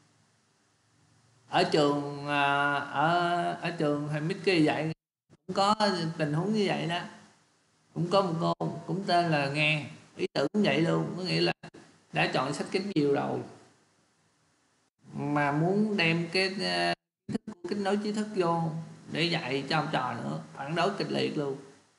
S1: Ở trường ở trường thầy Mickey dạy cũng có tình huống như vậy đó. Cũng có một cô cũng tên là Nghe, ý tưởng cũng vậy luôn, có nghĩa là đã chọn sách cánh diều rồi mà muốn đem cái thức của kết nối trí thức vô để dạy cho học trò nữa, phản đối kịch liệt luôn.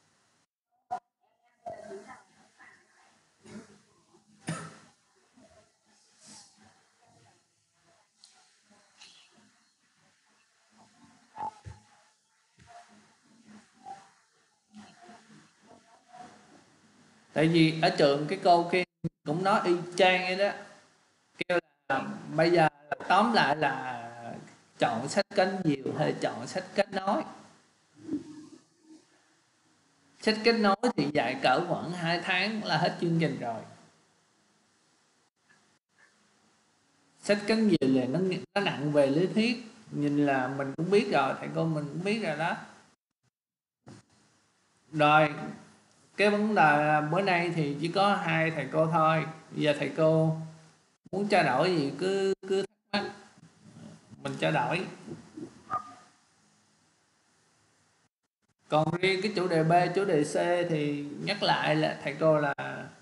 S1: Tại vì ở trường cái cô kia cũng nói y chang vậy đó, kêu là bây giờ tóm lại là chọn sách cánh diều hay chọn sách kết nối. Sách kết nối thì dạy cỡ khoảng 2 tháng là hết chương trình rồi. Sách cánh diều là nó nặng về lý thuyết, nhìn là mình cũng biết rồi, thầy cô mình cũng biết rồi đó. Rồi cái vấn đề là bữa nay thì chỉ có 2 thầy cô thôi. Bây giờ thầy cô muốn trao đổi gì cứ thắc mắc mình trao đổi. Còn riêng cái chủ đề B, chủ đề C thì nhắc lại là thầy cô là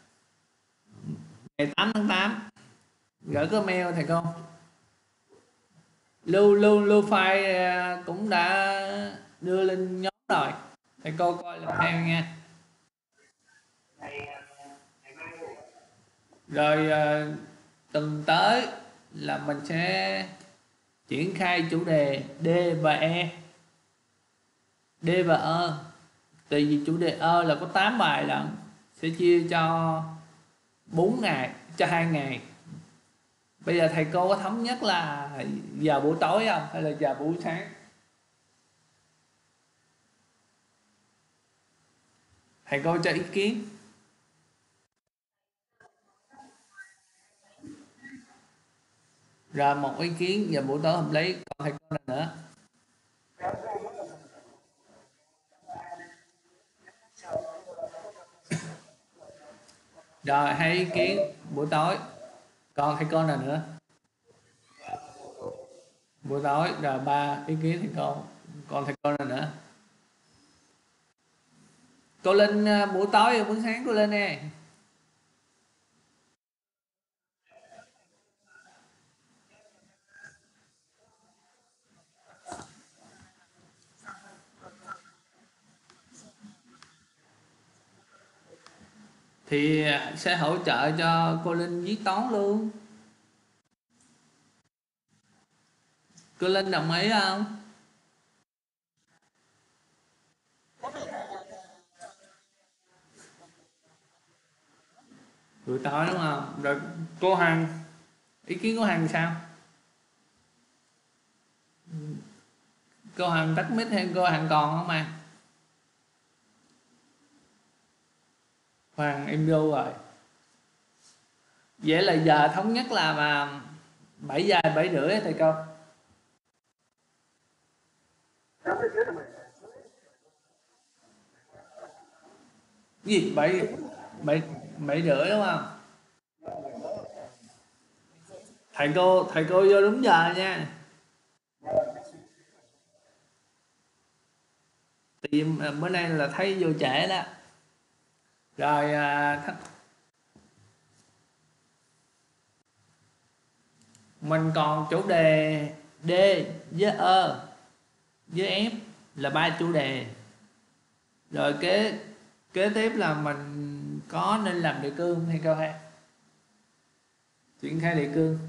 S1: ngày 8 tháng 8 gửi cái mail thầy cô. Lưu file cũng đã đưa lên nhóm rồi, thầy cô coi là theo nha. Rồi tuần tới là mình sẽ triển khai chủ đề D và E. D và E, tại vì chủ đề E là có 8 bài lận, sẽ chia cho 4 ngày, cho 2 ngày. Bây giờ thầy cô có thống nhất là giờ buổi tối không hay là giờ buổi sáng? Thầy cô cho ý kiến. Rồi một ý kiến giờ buổi tối hợp lý, còn thầy cô nào nữa? Rồi 2 ý kiến buổi tối, còn thầy cô nào nữa? Buổi tối rồi 3 ý kiến thầy cô, còn thầy cô nào nữa? Cô Linh buổi tối hay buổi sáng cô Linh nè? Thì sẽ hỗ trợ cho cô Linh viết toán luôn. Cô Linh đồng ý không? Buổi tối đúng không? Rồi cô Hằng, ý kiến của Hằng sao? Cô Hằng tắt mic hay cô Hằng còn không à? Hoàng em vô rồi. Vậy là giờ thống nhất là mà 7 giờ 7 rưỡi thầy cô. Gì 7 7 7 rưỡi đúng không? Thầy cô vô đúng giờ nha. Tìm bữa nay là thấy vô trễ đó. Rồi mình còn chủ đề D với E với F là 3 chủ đề. Rồi kế tiếp là mình có nên làm đề cương hay câu hay triển khai đề cương.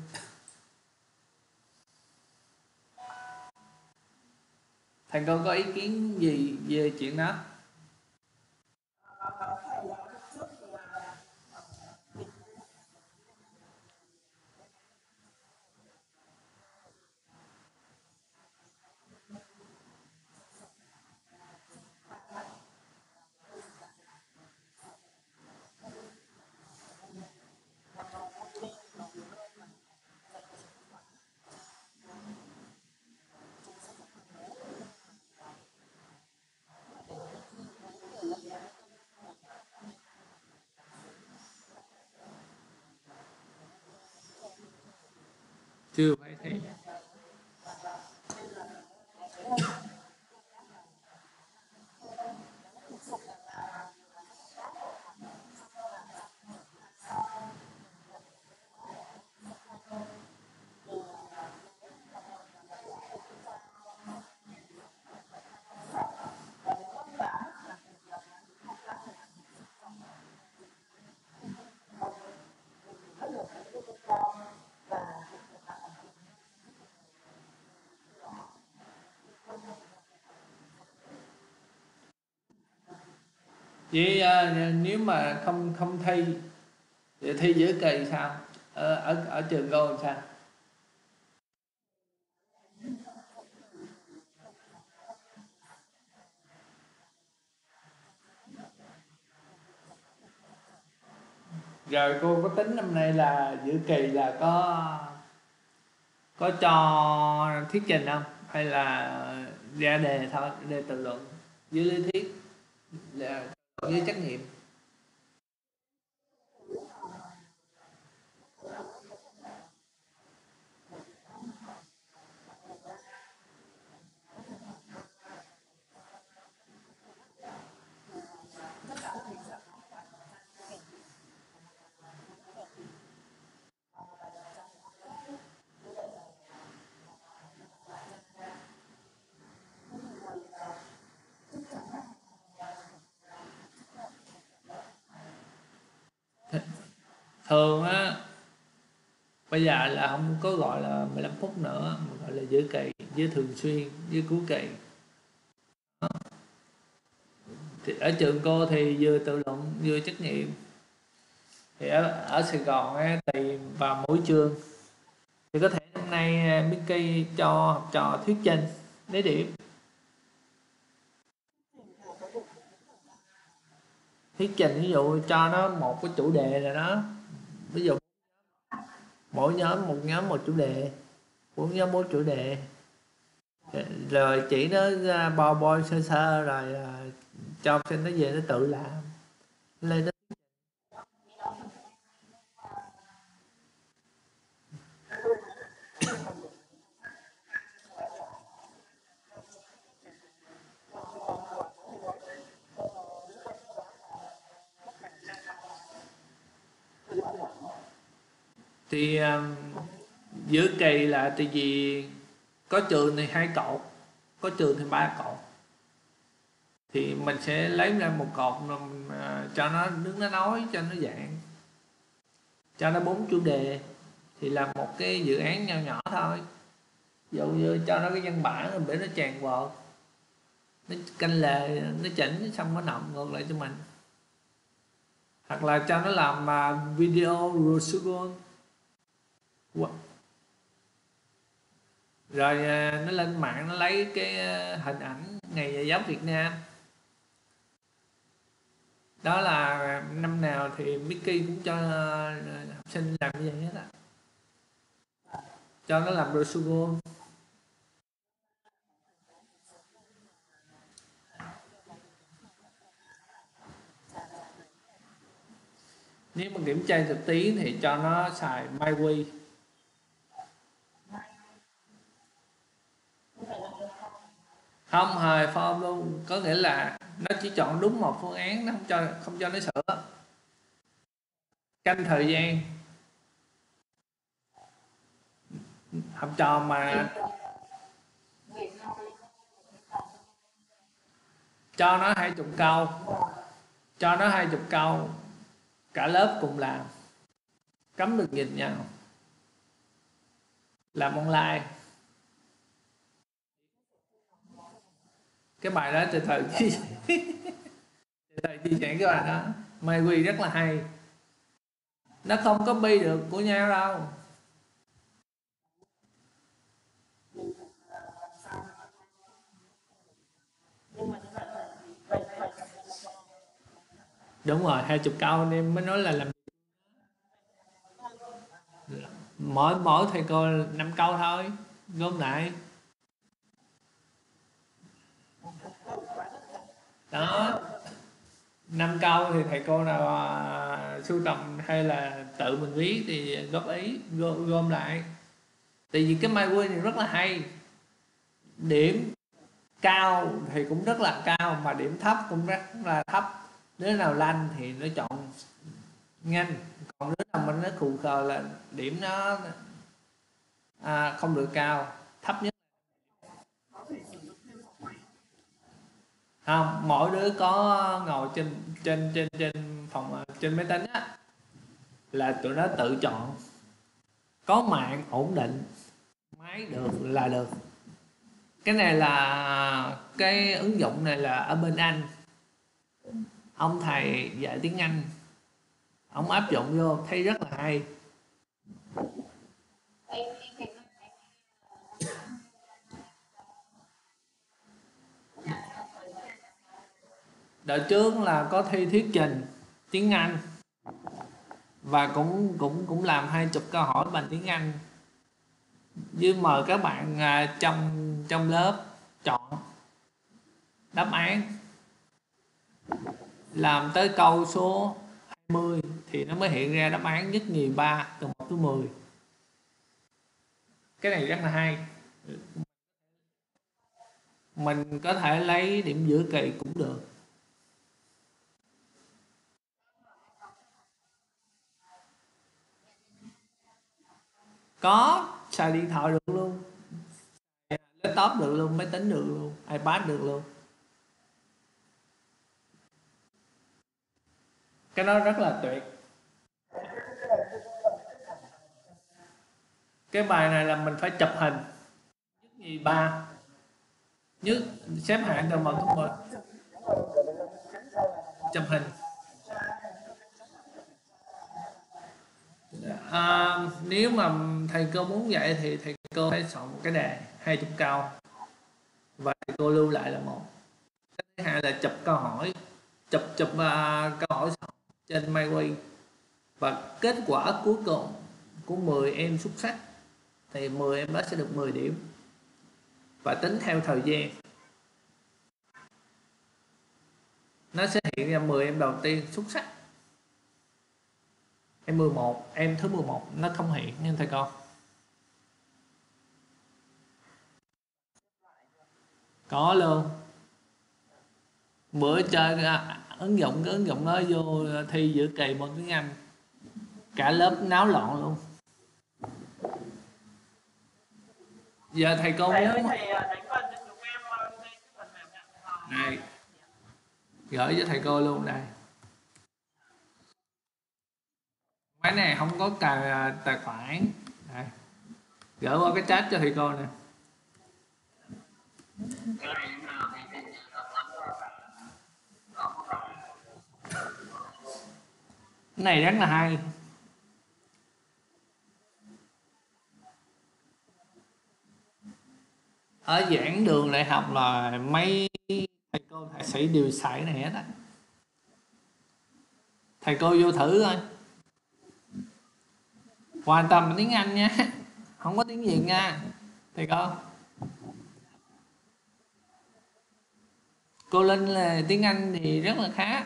S1: Thầy cô có ý kiến gì về chuyện đó? Chưa phải thấy. Vậy nếu mà không không thi thì thi giữa kỳ sao? Ở trường cô làm sao? Rồi cô có tính năm nay là giữa kỳ là có cho thuyết trình không, hay là ra đề thôi, đề tự luận với lý thuyết, là với trắc nghiệm? Thường á, bây giờ là không có gọi là 15 phút nữa, mà gọi là giữa kỳ, với thường xuyên, với cuối kỳ. Thì ở trường cô thì vừa tự luận vừa trắc nghiệm. Thì ở Sài Gòn á, tùy vào mỗi trường, thì có thể năm nay Mickey cho học trò thuyết trình lấy điểm. Thuyết trình ví dụ cho nó một cái chủ đề rồi đó, ví dụ mỗi nhóm một chủ đề, bốn nhóm 4 chủ đề, rồi chỉ nó ra PowerPoint sơ sơ, rồi cho học sinh nó về nó tự làm lên đó. Thì giữa kỳ là tại vì có trường thì 2 cột, có trường thì 3 cột, thì mình sẽ lấy ra một cột rồi mình, cho nó đứng nó nói cho nó dạng, cho nó 4 chủ đề, thì làm một cái dự án nho nhỏ thôi. Ví dụ như cho nó cái văn bản rồi để nó tràn vào, nó canh lề, nó chỉnh xong nó nộp ngược lại cho mình, hoặc là cho nó làm video Rosugon, rồi nó lên mạng nó lấy cái hình ảnh ngày Nhà giáo Việt Nam. Đó là năm nào thì Mickey cũng cho học sinh làm như vậy hết á, cho nó làm Rosugon. Nếu mà kiểm tra thực tiễn thì cho nó xài MyWi. Không hề form luôn, có nghĩa là nó chỉ chọn đúng một phương án, nó không cho nó sửa, canh thời gian. Học trò mà cho nó 20 câu, cho nó 20 câu, cả lớp cùng làm, cấm được nhìn nhau, làm online. Cái bài đó từ thời chia sẻ cái bài đó MyWi rất là hay, nó không copy được của nhau đâu. Đúng rồi, 20 câu nên mới nói là làm. Mỗi thầy cô 5 câu thôi, gom lại đó. 5 câu thì thầy cô nào sưu tầm hay là tự mình viết thì góp ý, gom lại. Tại vì cái MyWi này rất là hay, điểm cao thì cũng rất là cao, mà điểm thấp cũng rất là thấp. Đứa nào lanh thì nó chọn nhanh, còn đứa nào mình nó khù khờ là điểm nó không được cao, thấp nhất. Không, mỗi đứa có ngồi trên phòng, trên máy tính á, là tụi nó tự chọn, có mạng ổn định, máy được là được. Cái này là cái ứng dụng này là ở bên Anh, ông thầy dạy tiếng Anh, ông áp dụng vô thấy rất là hay. Đợt trước là có thi thuyết trình tiếng Anh, và cũng làm 20 câu hỏi bằng tiếng Anh, Với mời các bạn trong lớp chọn đáp án, làm tới câu số 20 thì nó mới hiện ra đáp án nhất nhì ba từ 1 tới 10. Cái này rất là hay. Mình có thể lấy điểm giữa kỳ cũng được. Có, xài điện thoại được luôn, laptop được luôn, máy tính được luôn, iPad được luôn. Cái đó rất là tuyệt. Cái bài này là mình phải chụp hình nhất nhì ba, nhất xếp hạng từ 1 tới 10, chụp hình. Nếu mà thầy cô muốn dạy thì thầy cô phải soạn một cái đề 20 câu và thầy cô lưu lại là một. Cái thứ hai là chụp câu hỏi, chụp câu hỏi trên MyWay, và kết quả cuối cùng của 10 em xuất sắc thì 10 em đó sẽ được 10 điểm và tính theo thời gian. Nó sẽ hiện ra 10 em đầu tiên xuất sắc, em 11, em thứ 11 nó không hiện nhưng thầy con có luôn. Bữa chơi ứng dụng cái ứng dụng đó vô thi giữa kỳ môn tiếng Anh, cả lớp náo loạn luôn. Giờ thầy cô
S3: Thầy
S1: muốn
S3: ơi, thầy đánh vần cho chúng em lên cái phần mềm nhận hỏi.
S1: này, gửi cho thầy cô luôn đây. Máy này không có tài khoản đây. Gửi qua cái chat cho thầy cô nè. Cái này rất là hay. Ở giảng đường đại học là mấy thầy cô thạc sĩ đều xài cái này hết á. Thầy cô vô thử thôi, hoàn toàn tiếng Anh nha, không có tiếng Việt nha thầy cô Linh là tiếng Anh thì rất là khá.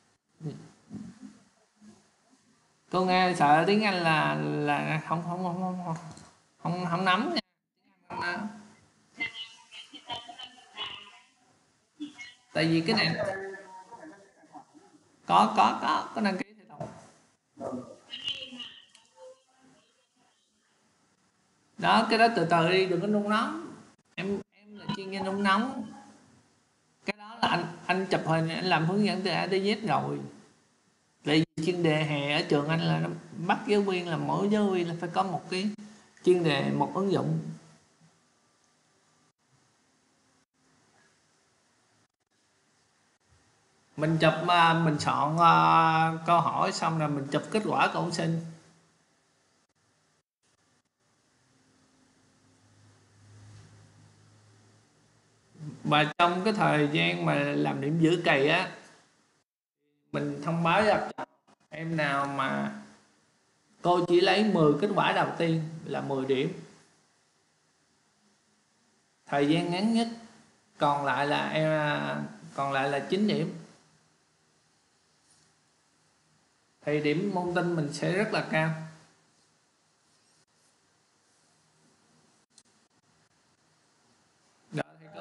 S1: Cô nghe sợ tiếng Anh là không nắm nha. Tại vì cái này có đăng ký thầy Tùng đó. Cái đó từ từ đi, đừng có nung nóng. Em là chuyên gia nung nóng. Cái đó là anh chụp hình, anh làm hướng dẫn từ A tới Z rồi. Tại vì chuyên đề hè ở trường anh là nó bắt giáo viên là mỗi giáo viên là phải có một cái chuyên đề, một ứng dụng. Mình chụp mình chọn câu hỏi xong rồi mình chụp kết quả của học sinh. Và trong cái thời gian mà làm điểm giữa kỳ á, mình thông báo gặp em nào mà cô chỉ lấy 10 kết quả đầu tiên là 10 điểm, thời gian ngắn nhất còn lại là 9 điểm, thì điểm môn tin mình sẽ rất là cao. Đó, thì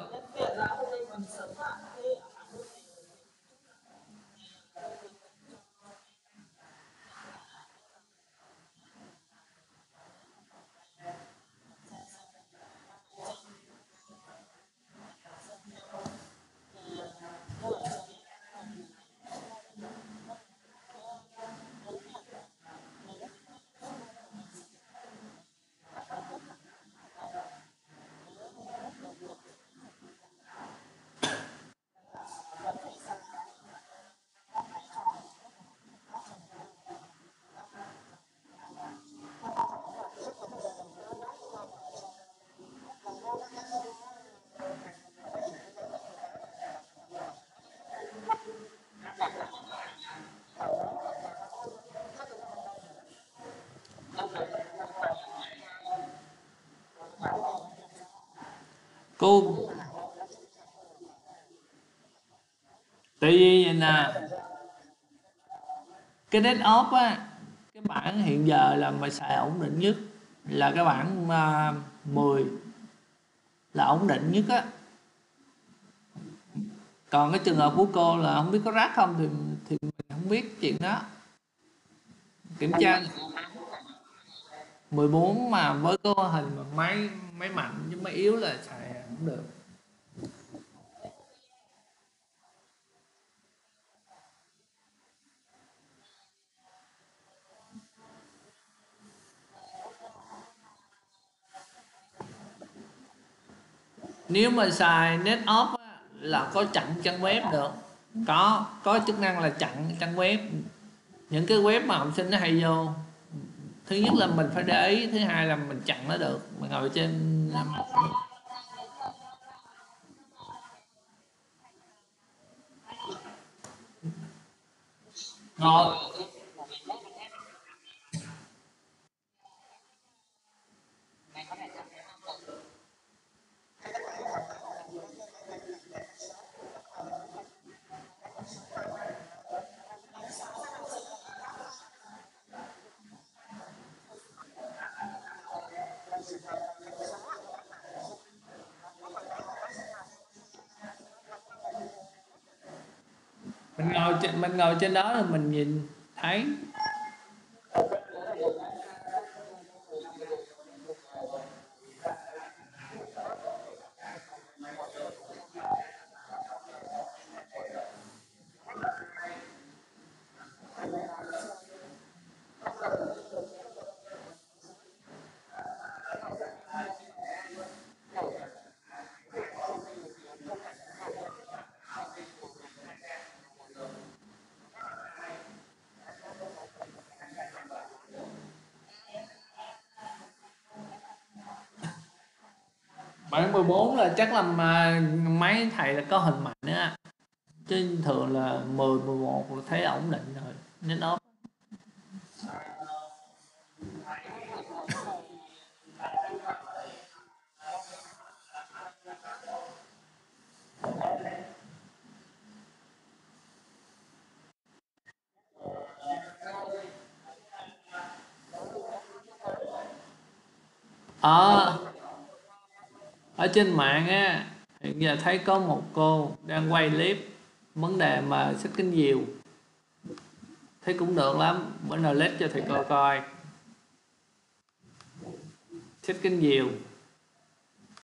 S1: Cô tại vì vậy nè, cái dead off á, cái bản hiện giờ là mà xài ổn định nhất là cái bản 10 là ổn định nhất á. Còn cái trường hợp của cô là không biết có rác không thì mình không biết chuyện đó. Kiểm tra 14 mà với cái hình mà máy mạnh chứ máy yếu là xài không được. Nếu mà xài net off á, là có chặn trang web được, có chức năng là chặn trang web, những cái web mà học sinh nó hay vô. Thứ nhất là mình phải để ý, thứ hai là mình chặn nó được. Mình ngồi trên ngồi mình ngồi trên đó là mình nhìn thấy. Bản 14 là chắc là máy thầy là có hình mạnh á, chứ thường là 10, 11 là thấy ổn định rồi nên off. Ở trên mạng á, hiện giờ thấy có một cô đang quay clip vấn đề mà xích kính diều, thấy cũng được lắm, bữa nào lết cho thầy coi coi xích kính diều.